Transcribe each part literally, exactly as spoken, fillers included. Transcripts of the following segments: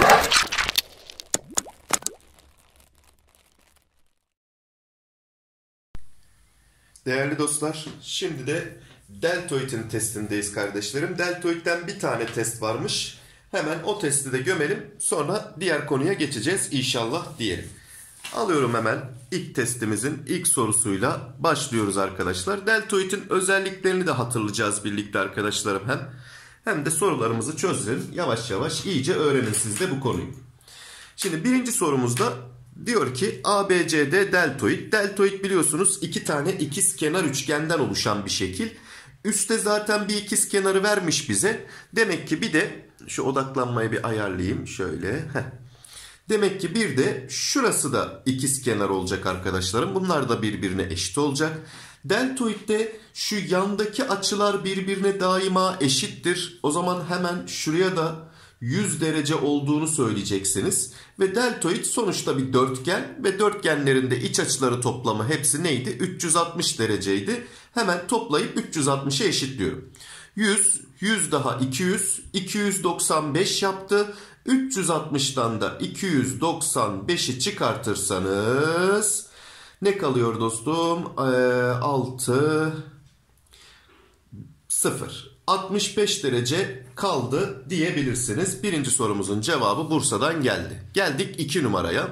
Değerli dostlar, şimdi de deltoidin testindeyiz kardeşlerim. Deltoidden bir tane test varmış. Hemen o testi de gömelim. Sonra diğer konuya geçeceğiz inşallah diyelim. Alıyorum hemen ilk testimizin ilk sorusuyla başlıyoruz arkadaşlar. Deltoidin özelliklerini de hatırlayacağız birlikte arkadaşlarım hem. Hem de sorularımızı çözelim. Yavaş yavaş iyice öğrenin siz de bu konuyu. Şimdi birinci sorumuzda diyor ki A B C D deltoid. Deltoid biliyorsunuz iki tane ikizkenar üçgenden oluşan bir şekil. Üste zaten bir ikizkenarı vermiş bize. Demek ki bir de şu odaklanmayı bir ayarlayayım şöyle. Heh. Demek ki bir de şurası da ikizkenar olacak arkadaşlarım. Bunlar da birbirine eşit olacak. Deltoidde şu yandaki açılar birbirine daima eşittir. O zaman hemen şuraya da yüz derece olduğunu söyleyeceksiniz. Ve deltoid sonuçta bir dörtgen ve dörtgenlerin de iç açıları toplamı hepsi neydi? üç yüz altmış dereceydi. Hemen toplayıp üç yüz altmışa eşitliyorum. yüz, yüz daha iki yüz, iki yüz doksan beş yaptı. üç yüz altmıştan da iki yüz doksan beşi çıkartırsanız ne kalıyor dostum? Ee, altı, sıfır. altmış beş derece kaldı diyebilirsiniz. Birinci sorumuzun cevabı Bursa'dan geldi. Geldik iki numaraya.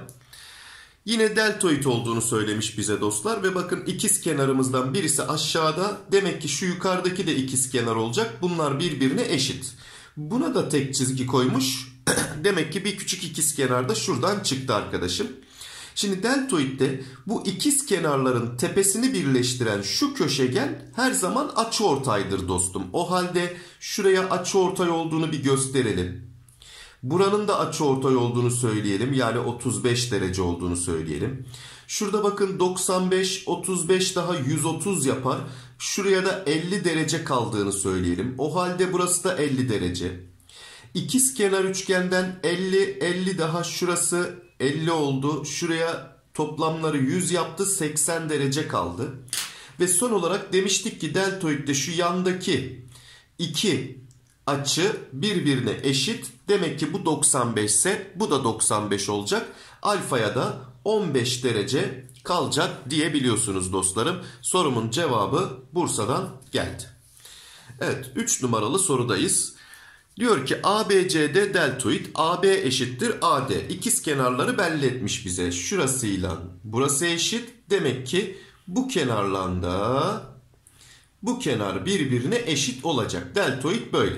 Yine deltoid olduğunu söylemiş bize dostlar. Ve bakın ikizkenarımızdan birisi aşağıda. Demek ki şu yukarıdaki de ikizkenar olacak. Bunlar birbirine eşit. Buna da tek çizgi koymuş. Demek ki bir küçük ikizkenar da şuradan çıktı arkadaşım. Şimdi deltoidde bu ikiz kenarların tepesini birleştiren şu köşegen her zaman açıortaydır dostum. O halde şuraya açıortay olduğunu bir gösterelim. Buranın da açıortay olduğunu söyleyelim. Yani otuz beş derece olduğunu söyleyelim. Şurada bakın doksan beş, otuz beş daha yüz otuz yapar. Şuraya da elli derece kaldığını söyleyelim. O halde burası da elli derece. İkizkenar üçgenden elli, elli daha şurası elli oldu. Şuraya toplamları yüz yaptı. seksen derece kaldı. Ve son olarak demiştik ki deltoidde şu yandaki iki açı birbirine eşit. Demek ki bu doksan beş ise bu da doksan beş olacak. Alfaya da on beş derece kalacak diyebiliyorsunuz dostlarım. Sorumun cevabı Bursa'dan geldi. Evet, üç numaralı sorudayız. Diyor ki A B C D deltoid, A B eşittir A D. İkizkenarları belli etmiş bize. Şurasıyla burası eşit. Demek ki bu kenarla da bu kenar birbirine eşit olacak. Deltoid böyle.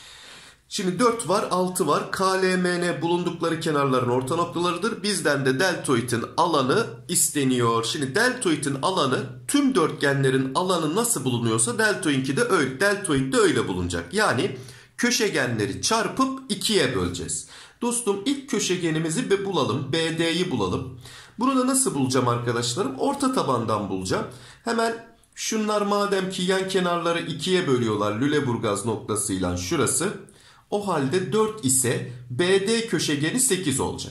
Şimdi dört var, altı var. K, L, M, N bulundukları kenarların orta noktalarıdır. Bizden de deltoidin alanı isteniyor. Şimdi deltoidin alanı tüm dörtgenlerin alanı nasıl bulunuyorsa deltoidinki de öyle. Deltoid de öyle bulunacak. Yani köşegenleri çarpıp ikiye böleceğiz. Dostum ilk köşegenimizi bir bulalım. B D'yi bulalım. Bunu da nasıl bulacağım arkadaşlarım? Orta tabandan bulacağım. Hemen şunlar madem ki yan kenarları ikiye bölüyorlar. Lüleburgaz noktasıyla şurası. O halde dört ise B D köşegeni sekiz olacak.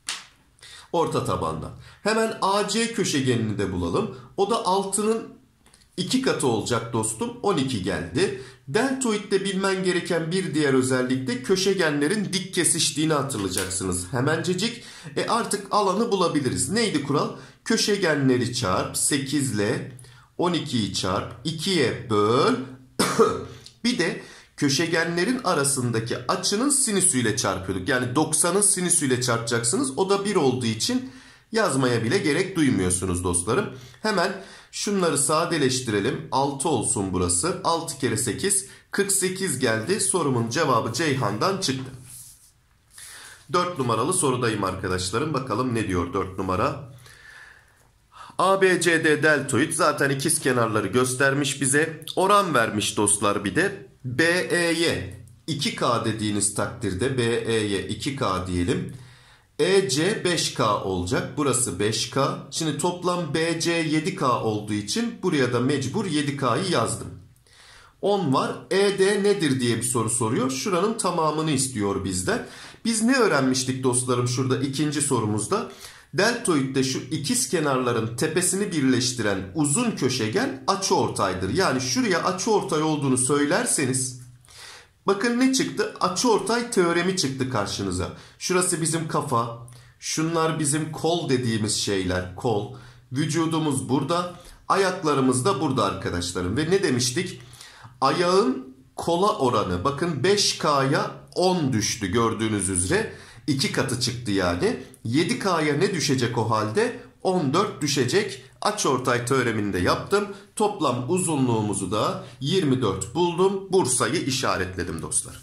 Orta tabandan. Hemen A C köşegenini de bulalım. O da altının iki katı olacak dostum. on iki geldi. Deltoid'de bilmen gereken bir diğer özellik de köşegenlerin dik kesiştiğini hatırlayacaksınız. Hemencecik e artık alanı bulabiliriz. Neydi kural? Köşegenleri çarp sekiz ile on ikiyi çarp ikiye böl. Bir de köşegenlerin arasındaki açının sinüsüyle çarpıyorduk. Yani doksanın sinüsüyle çarpacaksınız. O da bir olduğu için yazmaya bile gerek duymuyorsunuz dostlarım. Hemen şunları sadeleştirelim. altı olsun burası. altı kere sekiz. kırk sekiz geldi. Sorumun cevabı Ceyhan'dan çıktı. dört numaralı sorudayım arkadaşlarım. Bakalım ne diyor dört numara. A B C D deltoid zaten ikizkenarları göstermiş bize. Oran vermiş dostlar bir de. B E'ye iki K dediğiniz takdirde B E'ye iki K diyelim. E C beş K olacak. Burası beş K. Şimdi toplam B C yedi K olduğu için buraya da mecbur yedi K'yı yazdım. on var. E D nedir diye bir soru soruyor. Şuranın tamamını istiyor bizden. Biz ne öğrenmiştik dostlarım şurada ikinci sorumuzda? Deltoidde şu ikiz kenarların tepesini birleştiren uzun köşegen açıortaydır. Yani şuraya açıortay olduğunu söylerseniz Bakın ne çıktı? Açıortay teoremi çıktı karşınıza. Şurası bizim kafa. Şunlar bizim kol dediğimiz şeyler. Kol. Vücudumuz burada. Ayaklarımız da burada arkadaşlarım. Ve ne demiştik? Ayağın kola oranı. Bakın beş K'ya on düştü gördüğünüz üzere. iki katı çıktı yani. yedi K'ya ne düşecek o halde? on dört düşecek. Açıortay teoremini de yaptım. Toplam uzunluğumuzu da yirmi dört buldum. Bursa'yı işaretledim dostlar.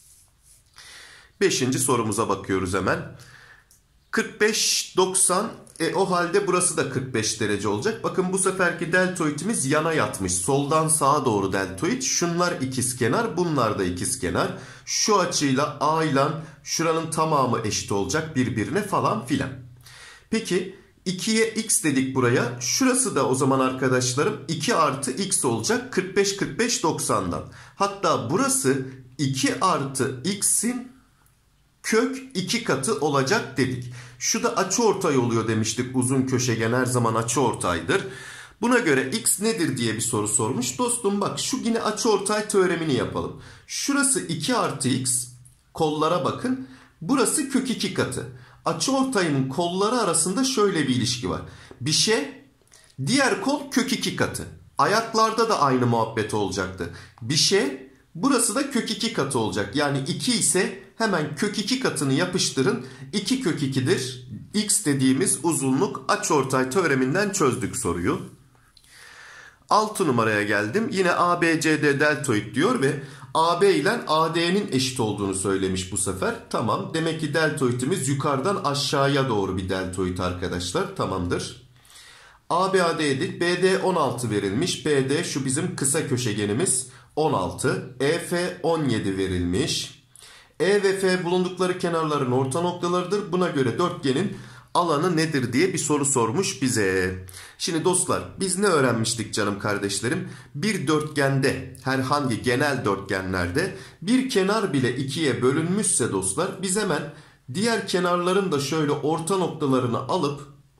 Beşinci sorumuza bakıyoruz hemen. kırk beş doksan. E, o halde burası da kırk beş derece olacak. Bakın bu seferki deltoidimiz yana yatmış. Soldan sağa doğru deltoid. Şunlar ikizkenar, bunlar da ikizkenar. Şu açıyla A ile şuranın tamamı eşit olacak birbirine falan filan. Peki ikiye x dedik buraya. Şurası da o zaman arkadaşlarım iki artı x olacak. kırk beş kırk beş doksandan. Hatta burası iki artı x'in kök iki katı olacak dedik. Şu da açıortay oluyor demiştik. Uzun köşegen her zaman açıortaydır. Buna göre x nedir diye bir soru sormuş. Dostum bak şu yine açıortay teoremini yapalım. Şurası iki artı x. Kollara bakın. Burası kök iki katı. Açıortayın kolları arasında şöyle bir ilişki var. Bir şey, diğer kol kök iki katı. Ayaklarda da aynı muhabbet olacaktı. Bir şey, burası da kök iki katı olacak. Yani iki ise hemen kök iki katını yapıştırın. iki kök iki'dir. X dediğimiz uzunluk açıortay teoreminden çözdük soruyu. altı numaraya geldim. Yine A B C D deltoid diyor ve A B ile A D'nin eşit olduğunu söylemiş bu sefer. Tamam. Demek ki deltoidimiz yukarıdan aşağıya doğru bir deltoid arkadaşlar. Tamamdır. A B A D dedik. B D on altı verilmiş. B D şu bizim kısa köşegenimiz on altı. E F on yedi verilmiş. E ve F bulundukları kenarların orta noktalarıdır. Buna göre dörtgenin alanı nedir diye bir soru sormuş bize. Şimdi dostlar biz ne öğrenmiştik canım kardeşlerim? Bir dörtgende, herhangi genel dörtgenlerde bir kenar bile ikiye bölünmüşse dostlar biz hemen diğer kenarların da şöyle orta noktalarını alıp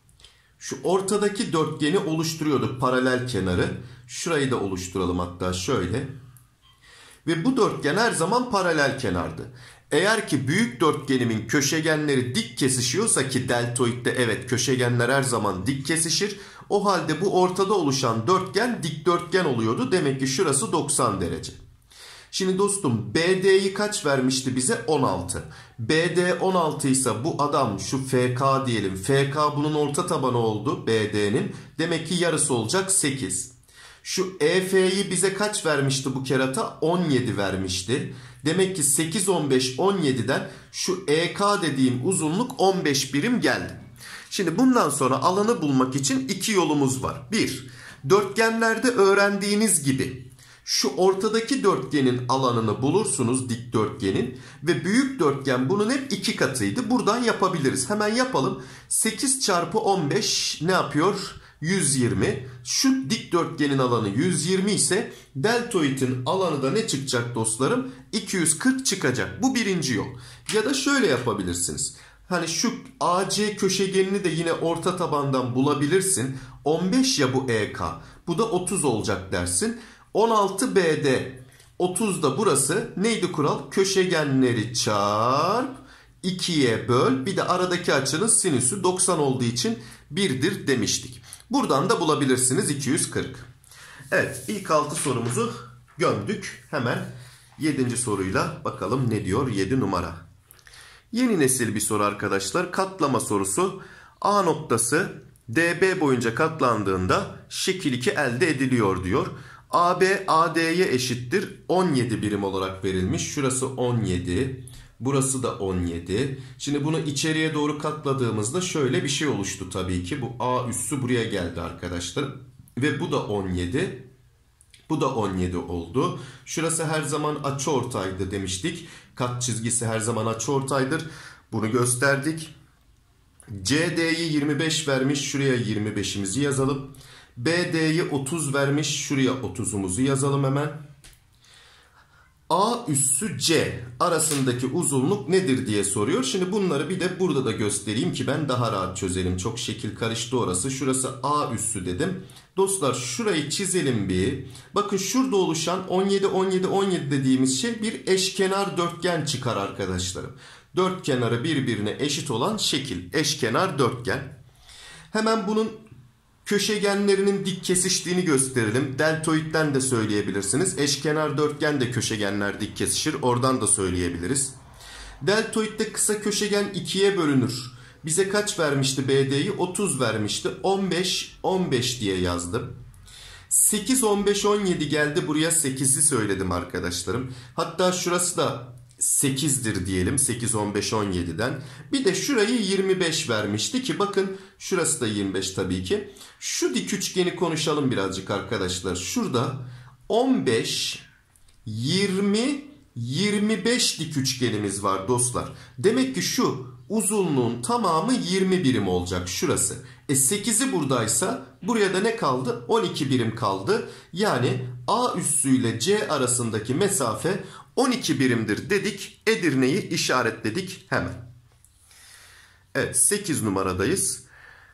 şu ortadaki dörtgeni oluşturuyorduk, paralel kenarı. Şurayı da oluşturalım hatta şöyle. Ve bu dörtgen her zaman paralel kenardı. Eğer ki büyük dörtgenimin köşegenleri dik kesişiyorsa ki deltoidde evet köşegenler her zaman dik kesişir. O halde bu ortada oluşan dörtgen dikdörtgen oluyordu. Demek ki şurası doksan derece. Şimdi dostum B D'yi kaç vermişti bize? on altı. B D on altı ise bu adam şu F K diyelim. F K bunun orta tabanı oldu B D'nin. Demek ki yarısı olacak sekiz. Şu E F'yi bize kaç vermişti bu kerata? on yedi vermişti. Demek ki sekiz, on beş, on yedi'den şu E K dediğim uzunluk on beş birim geldi. Şimdi bundan sonra alanı bulmak için iki yolumuz var. Bir, dörtgenlerde öğrendiğiniz gibi şu ortadaki dörtgenin alanını bulursunuz, dikdörtgenin, ve büyük dörtgen bunun hep iki katıydı. Buradan yapabiliriz. Hemen yapalım. sekiz çarpı on beş ne yapıyor? yüz yirmi. Şu dikdörtgenin alanı yüz yirmi ise deltoidin alanı da ne çıkacak dostlarım? iki yüz kırk çıkacak. Bu birinci yol. Ya da şöyle yapabilirsiniz. Hani şu A C köşegenini de yine orta tabandan bulabilirsin. on beş ya bu E K. Bu da otuz olacak dersin. on altı B D. otuz da burası. Neydi kural? Köşegenleri çarp ikiye böl. Bir de aradaki açının sinüsü doksan olduğu için bir'dir demiştik. Buradan da bulabilirsiniz iki yüz kırk. Evet, ilk altı sorumuzu gömdük. Hemen yedinci soruyla bakalım ne diyor yedi numara. Yeni nesil bir soru arkadaşlar. Katlama sorusu. A noktası D B boyunca katlandığında şekil iki elde ediliyor diyor. A B A D'ye eşittir. on yedi birim olarak verilmiş. Şurası on yedi. Burası da on yedi. Şimdi bunu içeriye doğru katladığımızda şöyle bir şey oluştu tabii ki. Bu A üssü buraya geldi arkadaşlar. Ve bu da on yedi. Bu da on yedi oldu. Şurası her zaman açıortaydı demiştik. Kat çizgisi her zaman açıortaydır. Bunu gösterdik. C D'yi yirmi beş vermiş. Şuraya yirmi beş'imizi yazalım. B D'yi otuz vermiş. Şuraya otuz'umuzu yazalım hemen. A üssü C arasındaki uzunluk nedir diye soruyor. Şimdi bunları bir de burada da göstereyim ki ben daha rahat çözelim. Çok şekil karıştı orası. Şurası A üssü dedim. Dostlar şurayı çizelim bir. Bakın şurada oluşan on yedi on yedi on yedi dediğimiz şey bir eşkenar dörtgen çıkar arkadaşlarım. Dört kenarı birbirine eşit olan şekil. Eşkenar dörtgen. Hemen bunun köşegenlerinin dik kesiştiğini gösterelim. Deltoidden de söyleyebilirsiniz. Eşkenar dörtgen de köşegenler dik kesişir. Oradan da söyleyebiliriz. Deltoidde kısa köşegen ikiye bölünür. Bize kaç vermişti B D'yi? otuz vermişti. on beş on beş diye yazdım. sekiz on beş on yedi geldi. Buraya sekizi söyledim arkadaşlarım. Hatta şurası da sekizdir diyelim. sekiz on beş on yediden. Bir de şurayı yirmi beş vermişti ki bakın şurası da yirmi beş tabii ki. Şu dik üçgeni konuşalım birazcık arkadaşlar. Şurada on beş, yirmi, yirmi beş dik üçgenimiz var dostlar. Demek ki şu uzunluğun tamamı yirmi birim olacak şurası. E sekizi buradaysa buraya da ne kaldı? on iki birim kaldı. Yani A üssü ile C arasındaki mesafe on iki birimdir dedik. Edirne'yi işaretledik hemen. Evet, sekiz numaradayız.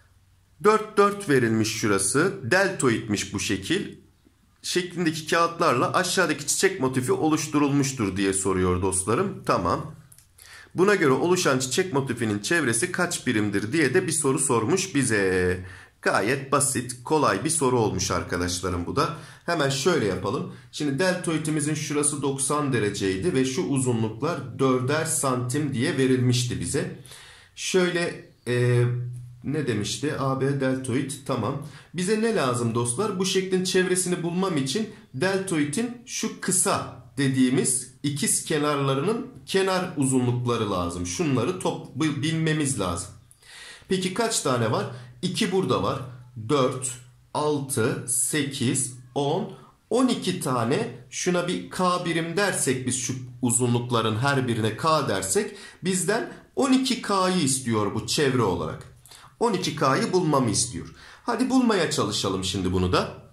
dört dört verilmiş şurası. Deltoidmiş bu şekil. Şeklindeki kağıtlarla aşağıdaki çiçek motifi oluşturulmuştur diye soruyor dostlarım. Tamam. Buna göre oluşan çiçek motifinin çevresi kaç birimdir diye de bir soru sormuş bize. Gayet basit, kolay bir soru olmuş arkadaşlarım bu da. Hemen şöyle yapalım. Şimdi deltoidimizin şurası doksan dereceydi ve şu uzunluklar dörder santim diye verilmişti bize. Şöyle e, ne demişti? A B deltoid, tamam. Bize ne lazım dostlar? Bu şeklin çevresini bulmam için deltoidin şu kısa dediğimiz ikiz kenarlarının kenar uzunlukları lazım. Şunları top bilmemiz lazım. Peki kaç tane var? iki burada var. dört, altı, sekiz, on, on iki tane. Şuna bir K birim dersek biz şu uzunlukların her birine K dersek bizden on iki K'yı istiyor bu çevre olarak. on iki K'yı bulmamı istiyor. Hadi bulmaya çalışalım şimdi bunu da.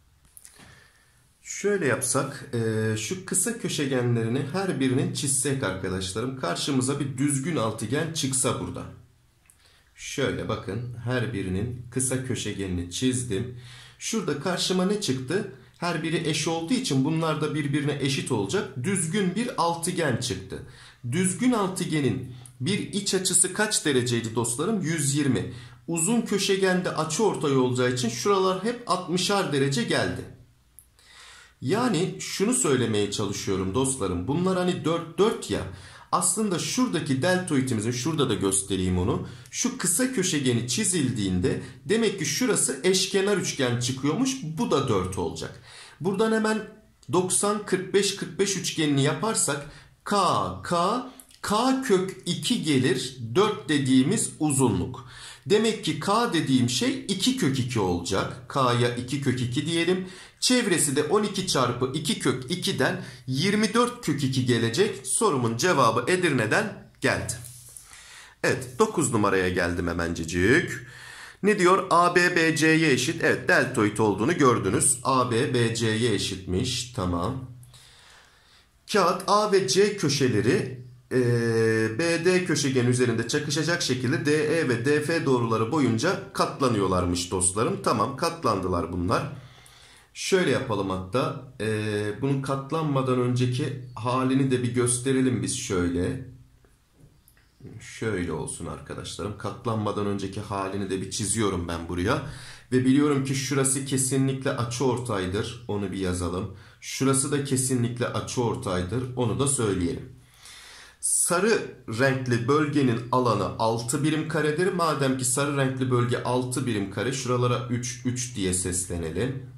Şöyle yapsak, şu kısa köşegenlerini her birinin çizsek arkadaşlarım. Karşımıza bir düzgün altıgen çıksa burada. Şöyle bakın, her birinin kısa köşegenini çizdim. Şurada karşıma ne çıktı? Her biri eş olduğu için bunlar da birbirine eşit olacak. Düzgün bir altıgen çıktı. Düzgün altıgenin bir iç açısı kaç dereceydi dostlarım? yüz yirmi. Uzun köşegende açıortay olacağı için şuralar hep altmışar derece geldi. Yani şunu söylemeye çalışıyorum dostlarım. Bunlar hani dört dört ya. Aslında şuradaki deltoidimizin, şurada da göstereyim onu. Şu kısa köşegeni çizildiğinde demek ki şurası eşkenar üçgen çıkıyormuş. Bu da dört olacak. Buradan hemen doksan kırk beş kırk beş üçgenini yaparsak K, K, K kök iki gelir dört dediğimiz uzunluk. Demek ki K dediğim şey iki kök iki olacak. K'ya iki kök iki diyelim. Çevresi de on iki çarpı iki kök ikiden yirmi dört kök iki gelecek. Sorumun cevabı Edirne'den geldi. Evet, dokuz numaraya geldim hemencecik. Ne diyor? A B B C'ye eşit. Evet, deltoid olduğunu gördünüz. A B B C'ye eşitmiş. Tamam. Kağıt A ve C köşeleri B D köşegen üzerinde çakışacak şekilde D E ve D F doğruları boyunca katlanıyorlarmış dostlarım. Tamam, katlandılar bunlar. Şöyle yapalım hatta. Ee, bunun katlanmadan önceki halini de bir gösterelim biz şöyle. Şöyle olsun arkadaşlarım. Katlanmadan önceki halini de bir çiziyorum ben buraya. Ve biliyorum ki şurası kesinlikle açıortaydır. Onu bir yazalım. Şurası da kesinlikle açıortaydır. Onu da söyleyelim. Sarı renkli bölgenin alanı altı birim karedir. Madem ki sarı renkli bölge altı birim kare, şuralara üç üç diye seslenelim.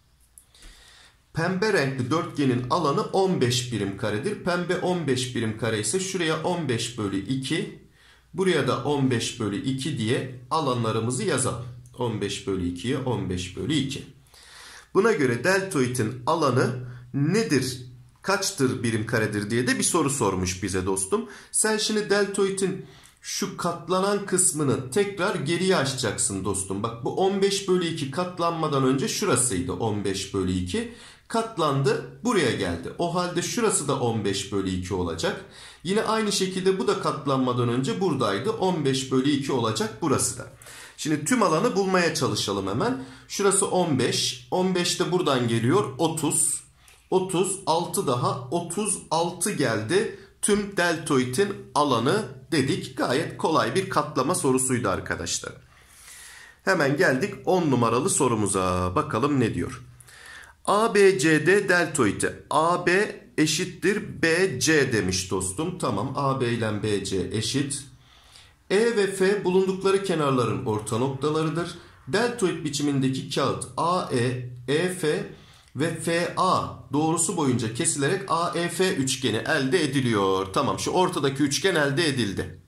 Pembe renkli dörtgenin alanı on beş birim karedir. Pembe on beş birim kare ise şuraya on beş bölü iki, buraya da on beş bölü iki diye alanlarımızı yazalım. on beş bölü ikiye on beş bölü iki. Buna göre deltoidin alanı nedir? Kaçtır birim karedir diye de bir soru sormuş bize dostum. Sen şimdi deltoidin şu katlanan kısmını tekrar geriye açacaksın dostum. Bak bu on beş bölü iki katlanmadan önce şurasıydı on beş bölü iki. Katlandı, buraya geldi. O halde şurası da on beş bölü iki olacak. Yine aynı şekilde bu da katlanmadan önce buradaydı. on beş bölü iki olacak burası da. Şimdi tüm alanı bulmaya çalışalım hemen. Şurası on beş. on beş de buradan geliyor. otuz. otuz. altı daha. otuz altı geldi. Tüm deltoidin alanı dedik. Gayet kolay bir katlama sorusuydu arkadaşlar. Hemen geldik on numaralı sorumuza. Bakalım ne diyor. A B C D deltoidi. A B eşittir B C demiş dostum. Tamam, A B ile B C eşit. E ve F bulundukları kenarların orta noktalarıdır. Deltoid biçimindeki kağıt A E, E F ve F A doğrusu boyunca kesilerek A E F üçgeni elde ediliyor. Tamam, şu ortadaki üçgen elde edildi.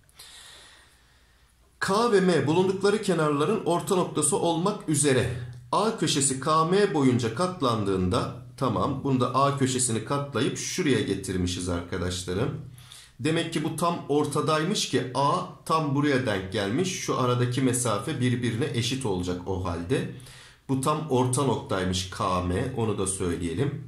K ve M bulundukları kenarların orta noktası olmak üzere A köşesi K M boyunca katlandığında, tamam, bunu da A köşesini katlayıp şuraya getirmişiz arkadaşlarım. Demek ki bu tam ortadaymış ki A tam buraya denk gelmiş. Şu aradaki mesafe birbirine eşit olacak o halde. Bu tam orta noktaymış K M, onu da söyleyelim.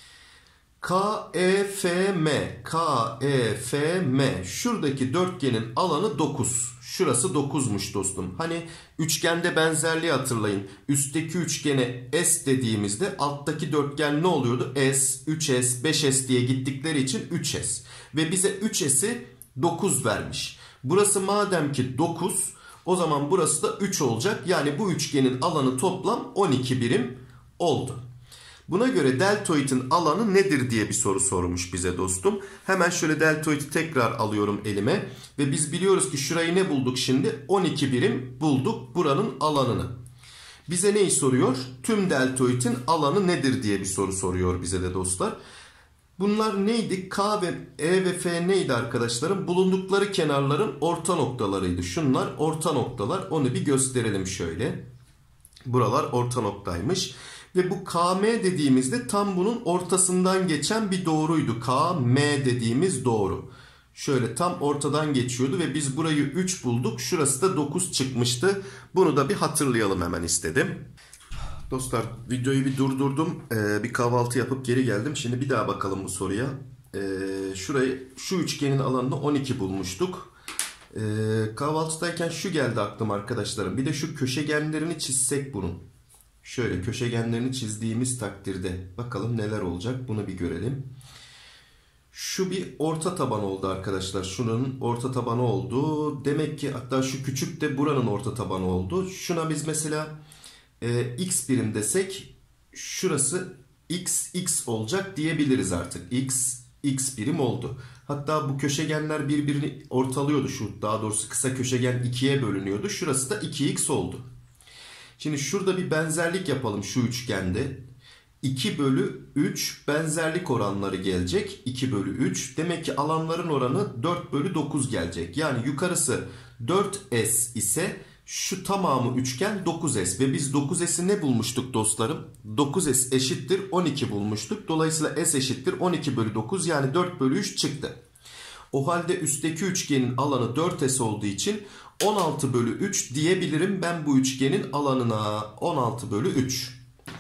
K E F M, K E F M, şuradaki dörtgenin alanı dokuz. Şurası dokuzmuş dostum. Hani üçgende benzerliği hatırlayın. Üstteki üçgene S dediğimizde alttaki dörtgen ne oluyordu? S, üç S, beş S diye gittikleri için üç S. Ve bize üç S'i dokuz vermiş. Burası madem ki dokuz, o zaman burası da üç olacak. Yani bu üçgenin alanı toplam on iki birim oldu. Buna göre deltoidin alanı nedir diye bir soru sormuş bize dostum. Hemen şöyle deltoidi tekrar alıyorum elime. Ve biz biliyoruz ki şurayı ne bulduk şimdi? on iki birim bulduk buranın alanını. Bize neyi soruyor? Tüm deltoidin alanı nedir diye bir soru soruyor bize de dostlar. Bunlar neydi? K ve E ve F neydi arkadaşlarım? Bulundukları kenarların orta noktalarıydı. Şunlar orta noktalar. Onu bir gösterelim şöyle. Buralar orta noktaymış. Ve bu K M dediğimizde tam bunun ortasından geçen bir doğruydu. K M dediğimiz doğru. Şöyle tam ortadan geçiyordu ve biz burayı üç bulduk. Şurası da dokuz çıkmıştı. Bunu da bir hatırlayalım hemen istedim. Dostlar, videoyu bir durdurdum. Ee, bir kahvaltı yapıp geri geldim. Şimdi bir daha bakalım bu soruya. Ee, şurayı, şu üçgenin alanını on iki bulmuştuk. Ee, kahvaltıdayken şu geldi aklıma arkadaşlarım. Bir de şu köşegenlerini çizsek bunun. Şöyle köşegenlerini çizdiğimiz takdirde bakalım neler olacak, bunu bir görelim. Şu bir orta taban oldu arkadaşlar. Şunun orta tabanı oldu. Demek ki hatta şu küçük de buranın orta tabanı oldu. Şuna biz mesela e, x birim desek şurası x x olacak diyebiliriz artık. X x birim oldu. Hatta bu köşegenler birbirini ortalıyordu. Şu daha doğrusu kısa köşegen ikiye bölünüyordu. Şurası da iki x oldu. Şimdi şurada bir benzerlik yapalım şu üçgende. iki bölü üç benzerlik oranları gelecek. iki bölü üç. Demek ki alanların oranı dört bölü dokuz gelecek. Yani yukarısı dört S ise şu tamamı üçgen dokuz S. Ve biz dokuz S'i ne bulmuştuk dostlarım? dokuz S eşittir on iki bulmuştuk. Dolayısıyla S eşittir on iki bölü dokuz, yani dört bölü üç çıktı. O halde üstteki üçgenin alanı dört S olduğu için on altı bölü üç diyebilirim ben bu üçgenin alanına. on altı bölü üç.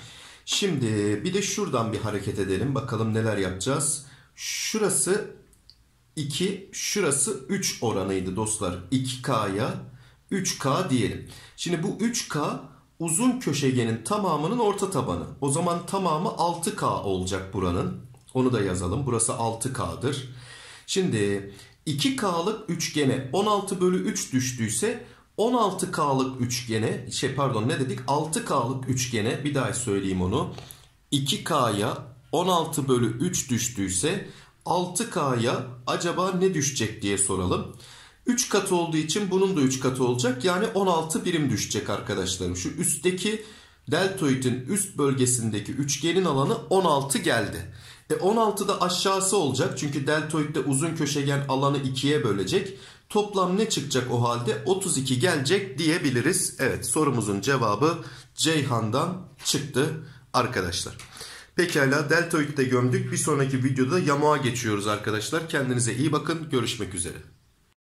Şimdi bir de şuradan bir hareket edelim. Bakalım neler yapacağız. Şurası iki, şurası üç oranıydı dostlar. iki K'ya üç K diyelim. Şimdi bu üç K uzun köşegenin tamamının orta tabanı. O zaman tamamı altı K olacak buranın. Onu da yazalım. Burası altı K'dır. Şimdi iki K'lık üçgene on altı bölü üç düştüyse on altı K'lık üçgene, şey pardon ne dedik? altı K'lık üçgene, bir daha söyleyeyim onu. iki K'ya on altı bölü üç düştüyse altı K'ya acaba ne düşecek diye soralım. üç katı olduğu için bunun da üç katı olacak. Yani on altı birim düşecek arkadaşlarım. Şu üstteki deltoidin üst bölgesindeki üçgenin alanı on altı geldi. E on altı da aşağısı olacak. Çünkü deltoidde uzun köşegen alanı ikiye bölecek. Toplam ne çıkacak o halde? otuz iki gelecek diyebiliriz. Evet, sorumuzun cevabı Ceyhan'dan çıktı arkadaşlar. Pekala, deltoidi de gömdük. Bir sonraki videoda yamuğa geçiyoruz arkadaşlar. Kendinize iyi bakın. Görüşmek üzere.